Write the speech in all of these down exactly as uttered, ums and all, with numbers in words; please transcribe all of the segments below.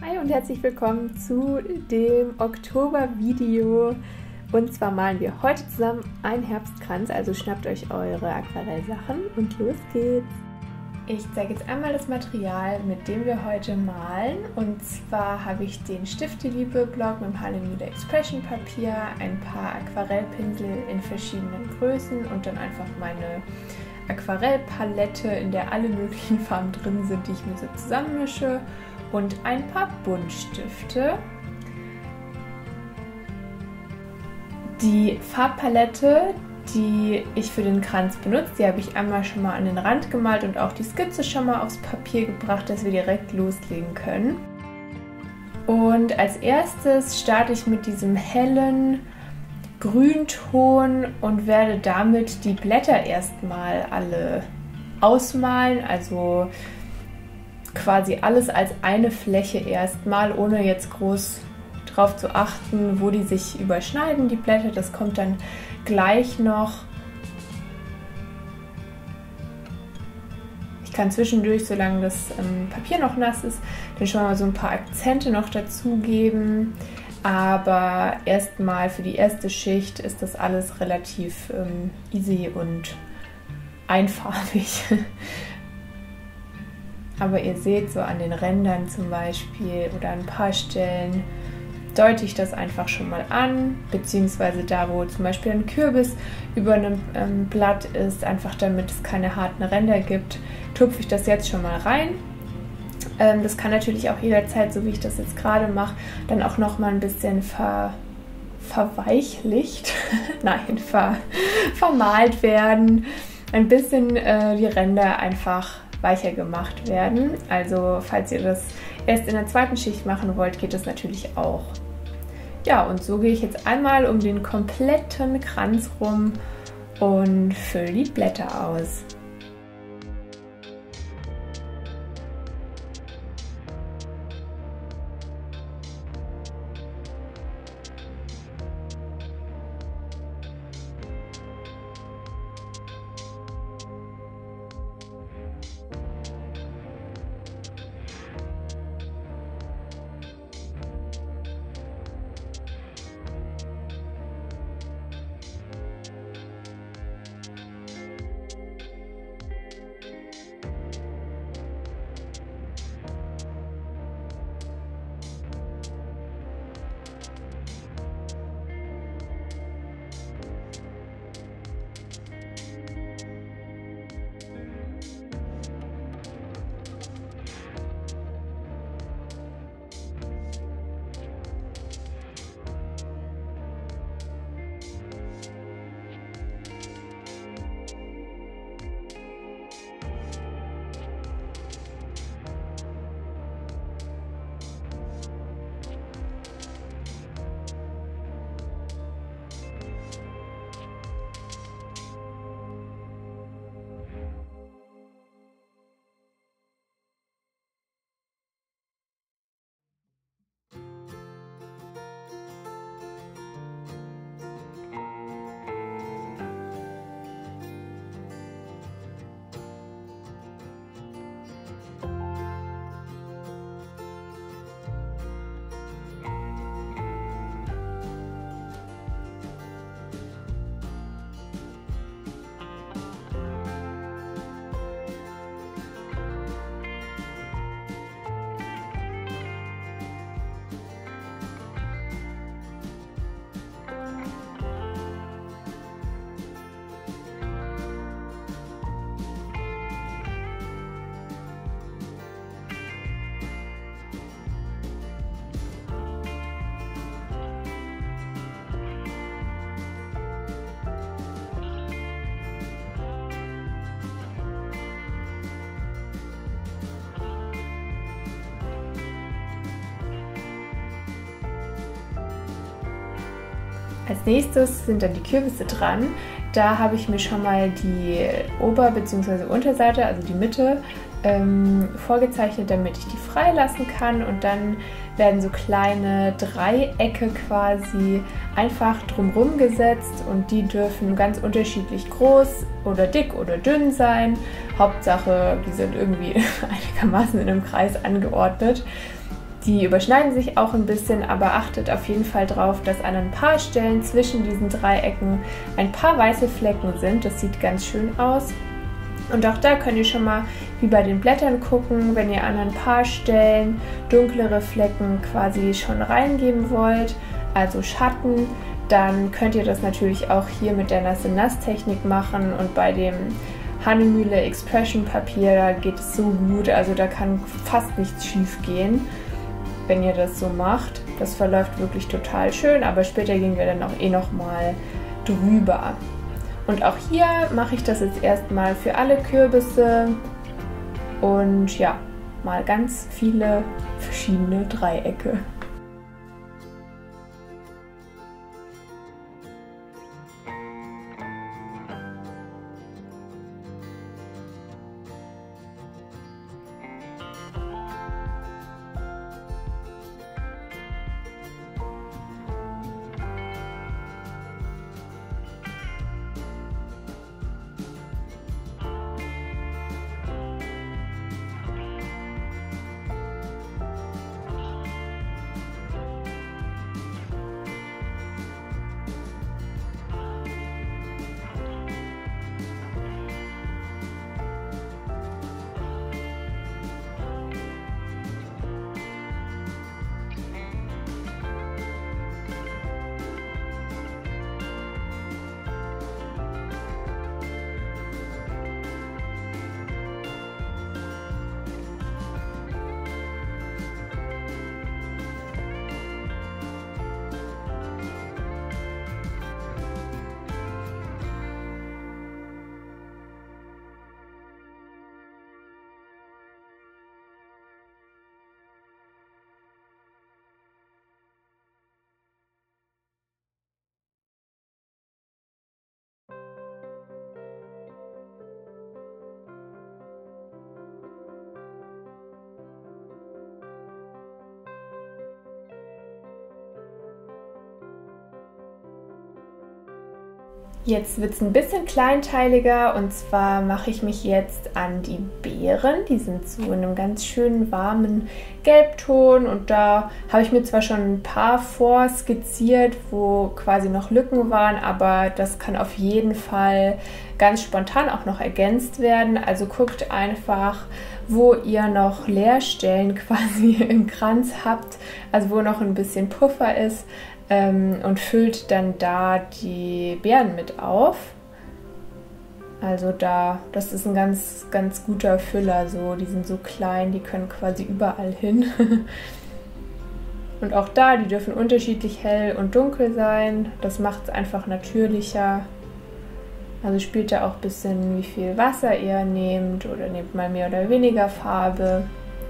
Hi und herzlich willkommen zu dem Oktober-Video. Und zwar malen wir heute zusammen einen Herbstkranz, also schnappt euch eure Aquarellsachen und los geht's. Ich zeige jetzt einmal das Material, mit dem wir heute malen. Und zwar habe ich den Stifte-Liebe-Block mit dem Hallelujah Expression Papier, ein paar Aquarellpinsel in verschiedenen Größen und dann einfach meine Aquarellpalette, in der alle möglichen Farben drin sind, die ich mir so zusammenmische, und ein paar Buntstifte. Die Farbpalette, die ich für den Kranz benutze, die habe ich einmal schon mal an den Rand gemalt und auch die Skizze schon mal aufs Papier gebracht, dass wir direkt loslegen können. Und als erstes starte ich mit diesem hellen Grünton und werde damit die Blätter erstmal alle ausmalen, also quasi alles als eine Fläche erstmal, ohne jetzt groß drauf zu achten, wo die sich überschneiden, die Blätter. Das kommt dann gleich noch. Ich kann zwischendurch, solange das ähm, Papier noch nass ist, dann schon mal so ein paar Akzente noch dazugeben. Aber erstmal für die erste Schicht ist das alles relativ ähm, easy und einfarbig. Aber ihr seht so an den Rändern zum Beispiel oder an ein paar Stellen deute ich das einfach schon mal an, beziehungsweise da, wo zum Beispiel ein Kürbis über einem ähm, Blatt ist, einfach damit es keine harten Ränder gibt, tupfe ich das jetzt schon mal rein. Ähm, das kann natürlich auch jederzeit, so wie ich das jetzt gerade mache, dann auch noch mal ein bisschen ver, verweichlicht, nein, ver, vermalt werden, ein bisschen äh, die Ränder einfach weicher gemacht werden. Also falls ihr das erst in der zweiten Schicht machen wollt, geht das natürlich auch. Ja, und so gehe ich jetzt einmal um den kompletten Kranz rum und fülle die Blätter aus. Als nächstes sind dann die Kürbisse dran. Da habe ich mir schon mal die Ober- bzw. Unterseite, also die Mitte, ähm, vorgezeichnet, damit ich die freilassen kann. Und dann werden so kleine Dreiecke quasi einfach drumherum gesetzt und die dürfen ganz unterschiedlich groß oder dick oder dünn sein. Hauptsache, die sind irgendwie einigermaßen in einem Kreis angeordnet. Die überschneiden sich auch ein bisschen, aber achtet auf jeden Fall drauf, dass an ein paar Stellen zwischen diesen Dreiecken ein paar weiße Flecken sind. Das sieht ganz schön aus. Und auch da könnt ihr schon mal wie bei den Blättern gucken, wenn ihr an ein paar Stellen dunklere Flecken quasi schon reingeben wollt, also Schatten, dann könnt ihr das natürlich auch hier mit der Nasse-Nass-Technik machen und bei dem Hahnemühle Expression Papier, da geht es so gut, also da kann fast nichts schief gehen, wenn ihr das so macht. Das verläuft wirklich total schön, aber später gehen wir dann auch eh nochmal drüber. Und auch hier mache ich das jetzt erstmal für alle Kürbisse und ja, mal ganz viele verschiedene Dreiecke. Jetzt wird es ein bisschen kleinteiliger und zwar mache ich mich jetzt an die Beeren. Die sind so in einem ganz schönen warmen Gelbton und da habe ich mir zwar schon ein paar vorskizziert, wo quasi noch Lücken waren, aber das kann auf jeden Fall ganz spontan auch noch ergänzt werden. Also guckt einfach, wo ihr noch Leerstellen quasi im Kranz habt, also wo noch ein bisschen Puffer ist. Und füllt dann da die Beeren mit auf. Also da, das ist ein ganz, ganz guter Füller. So, die sind so klein, die können quasi überall hin. Und auch da, die dürfen unterschiedlich hell und dunkel sein. Das macht es einfach natürlicher. Also spielt da auch ein bisschen, wie viel Wasser ihr nehmt oder nehmt mal mehr oder weniger Farbe.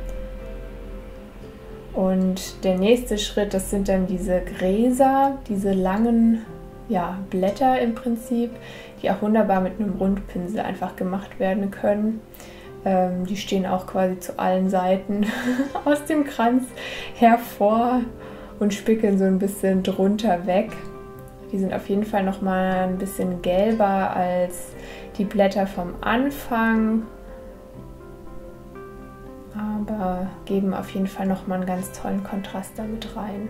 Und der nächste Schritt, das sind dann diese Gräser, diese langen ja, Blätter im Prinzip, die auch wunderbar mit einem Rundpinsel einfach gemacht werden können. Ähm, die stehen auch quasi zu allen Seiten aus dem Kranz hervor und spickeln so ein bisschen drunter weg. Die sind auf jeden Fall nochmal ein bisschen gelber als die Blätter vom Anfang. Aber geben auf jeden Fall nochmal einen ganz tollen Kontrast damit rein.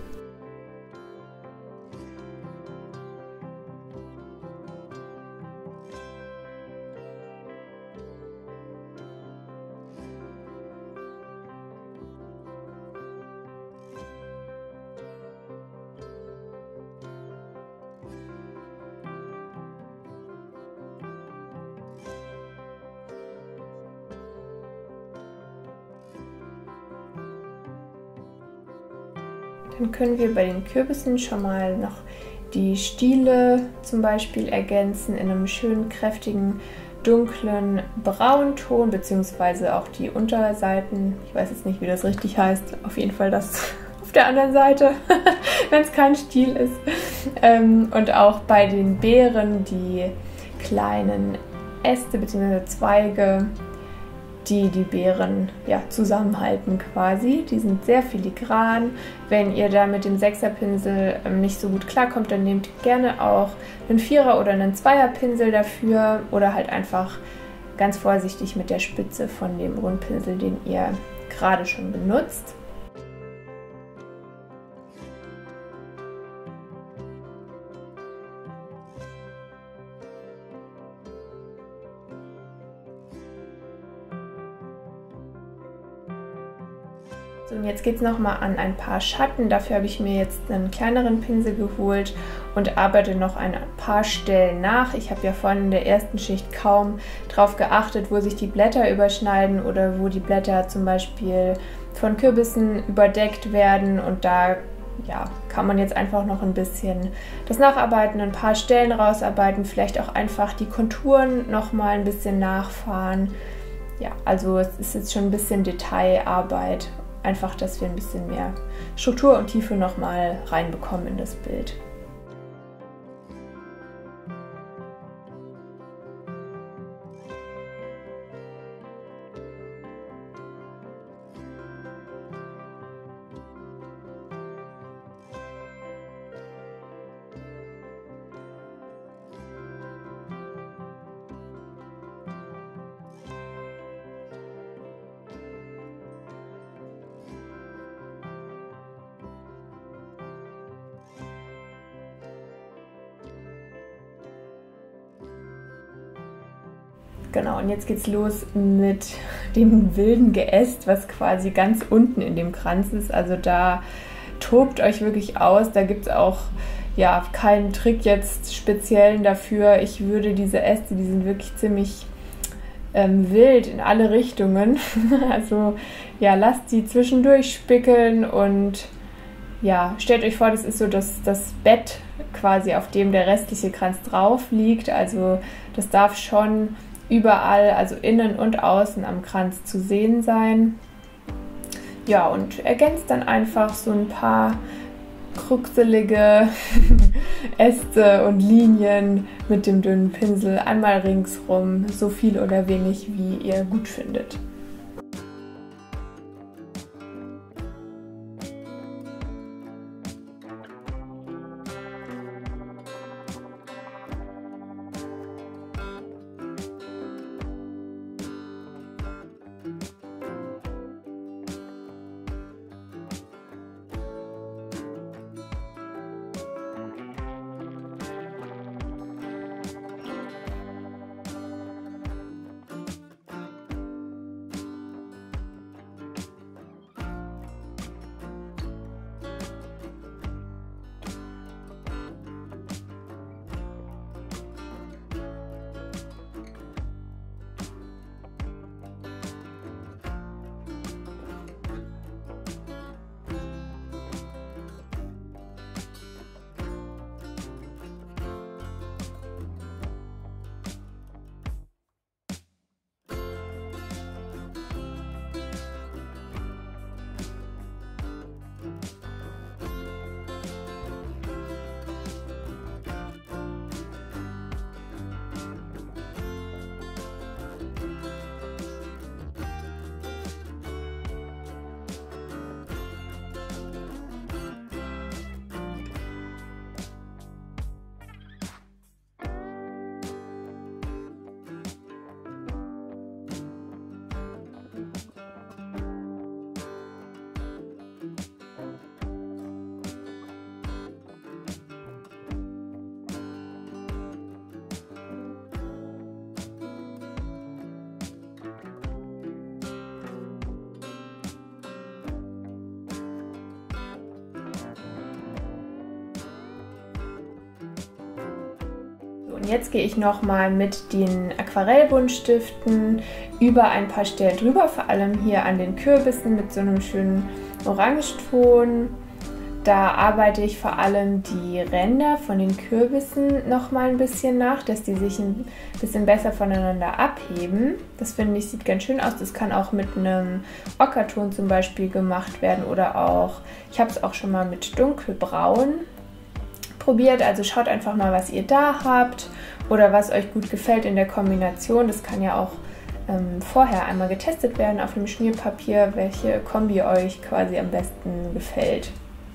Dann können wir bei den Kürbissen schon mal noch die Stiele zum Beispiel ergänzen in einem schönen, kräftigen, dunklen Braunton, beziehungsweise auch die Unterseiten. Ich weiß jetzt nicht, wie das richtig heißt. Auf jeden Fall das auf der anderen Seite, wenn es kein Stiel ist. Und auch bei den Beeren die kleinen Äste bzw. Zweige, die die Beeren ja, zusammenhalten quasi. Die sind sehr filigran. Wenn ihr da mit dem Sechserpinsel ähm, nicht so gut klarkommt, dann nehmt gerne auch einen Vierer- oder einen Zweierpinsel dafür oder halt einfach ganz vorsichtig mit der Spitze von dem Rundpinsel, den ihr gerade schon benutzt. So, und jetzt geht es nochmal an ein paar Schatten. Dafür habe ich mir jetzt einen kleineren Pinsel geholt und arbeite noch ein paar Stellen nach. Ich habe ja vorhin in der ersten Schicht kaum darauf geachtet, wo sich die Blätter überschneiden oder wo die Blätter zum Beispiel von Kürbissen überdeckt werden. Und da ja, kann man jetzt einfach noch ein bisschen das nacharbeiten, ein paar Stellen rausarbeiten, vielleicht auch einfach die Konturen nochmal ein bisschen nachfahren. Ja, also es ist jetzt schon ein bisschen Detailarbeit. Einfach, dass wir ein bisschen mehr Struktur und Tiefe nochmal reinbekommen in das Bild. Genau, und jetzt geht's los mit dem wilden Geäst, was quasi ganz unten in dem Kranz ist. Also da tobt euch wirklich aus. Da gibt es auch ja keinen Trick jetzt speziellen dafür. Ich würde diese Äste, die sind wirklich ziemlich ähm, wild in alle Richtungen. Also ja, lasst die zwischendurch spickeln und ja, stellt euch vor, das ist so das, das Bett quasi, auf dem der restliche Kranz drauf liegt. Also das darf schon überall, also innen und außen am Kranz zu sehen sein. Ja, und ergänzt dann einfach so ein paar kruxelige Äste und Linien mit dem dünnen Pinsel einmal ringsrum, so viel oder wenig, wie ihr gut findet. Und jetzt gehe ich nochmal mit den Aquarellbuntstiften über ein paar Stellen drüber, vor allem hier an den Kürbissen mit so einem schönen Orangeton. Da arbeite ich vor allem die Ränder von den Kürbissen nochmal ein bisschen nach, dass die sich ein bisschen besser voneinander abheben. Das finde ich, sieht ganz schön aus. Das kann auch mit einem Ockerton zum Beispiel gemacht werden oder auch, ich habe es auch schon mal mit dunkelbraun probiert. Also schaut einfach mal, was ihr da habt oder was euch gut gefällt in der Kombination. Das kann ja auch ähm, vorher einmal getestet werden auf dem Schmierpapier, welche Kombi euch quasi am besten gefällt.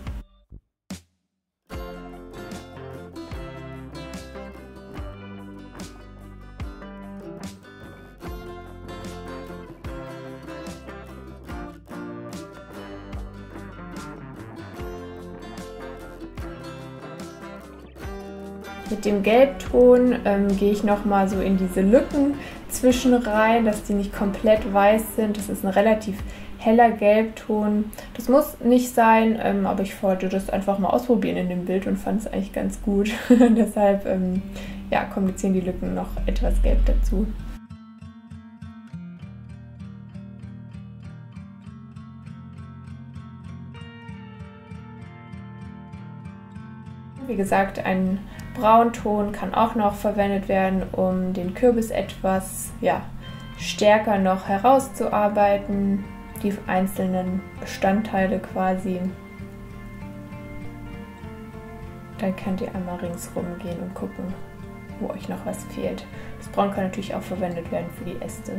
Mit dem Gelbton ähm, gehe ich nochmal so in diese Lücken zwischen rein, dass die nicht komplett weiß sind. Das ist eine relativ heller Gelbton. Das muss nicht sein, ähm, aber ich wollte das einfach mal ausprobieren in dem Bild und fand es eigentlich ganz gut. Deshalb ähm, ja, komplizieren die Lücken noch etwas gelb dazu. Wie gesagt, ein Braunton kann auch noch verwendet werden, um den Kürbis etwas ja, stärker noch herauszuarbeiten, die einzelnen Bestandteile quasi. Dann könnt ihr einmal ringsrum gehen und gucken, wo euch noch was fehlt. Das Braun kann natürlich auch verwendet werden für die Äste.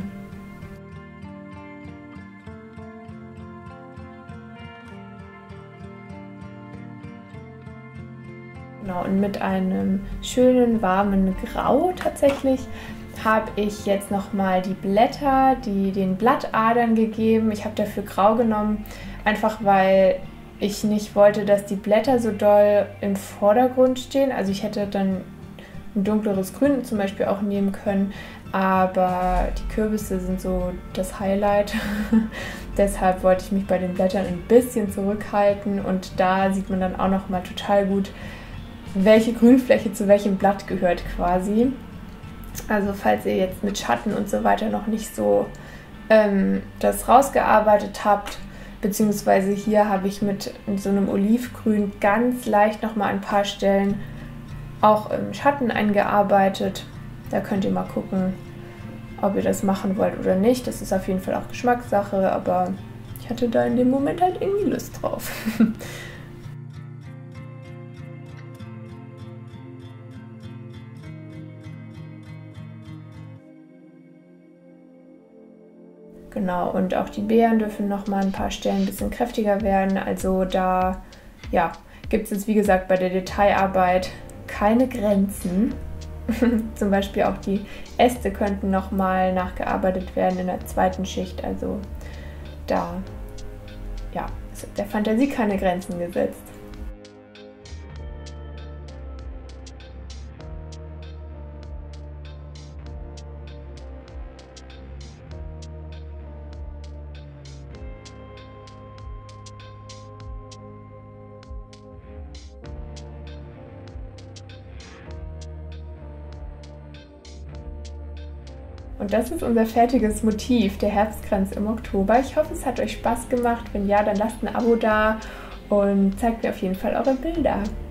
Genau, und mit einem schönen warmen Grau tatsächlich habe ich jetzt nochmal die Blätter, die den Blattadern gegeben. Ich habe dafür Grau genommen, einfach weil ich nicht wollte, dass die Blätter so doll im Vordergrund stehen. Also ich hätte dann ein dunkleres Grün zum Beispiel auch nehmen können, aber die Kürbisse sind so das Highlight. Deshalb wollte ich mich bei den Blättern ein bisschen zurückhalten und da sieht man dann auch nochmal total gut, welche Grünfläche zu welchem Blatt gehört quasi. Also falls ihr jetzt mit Schatten und so weiter noch nicht so ähm, das rausgearbeitet habt, beziehungsweise hier habe ich mit so einem Olivgrün ganz leicht nochmal ein paar Stellen auch im Schatten eingearbeitet. Da könnt ihr mal gucken, ob ihr das machen wollt oder nicht. Das ist auf jeden Fall auch Geschmackssache, aber ich hatte da in dem Moment halt irgendwie Lust drauf. Genau, und auch die Beeren dürfen noch mal ein paar Stellen ein bisschen kräftiger werden. Also da ja, gibt es jetzt, wie gesagt, bei der Detailarbeit keine Grenzen. Zum Beispiel auch die Äste könnten noch mal nachgearbeitet werden in der zweiten Schicht. Also da ja, ist der Fantasie keine Grenzen gesetzt. Und das ist unser fertiges Motiv, der Herbstkranz im Oktober. Ich hoffe, es hat euch Spaß gemacht. Wenn ja, dann lasst ein Abo da und zeigt mir auf jeden Fall eure Bilder.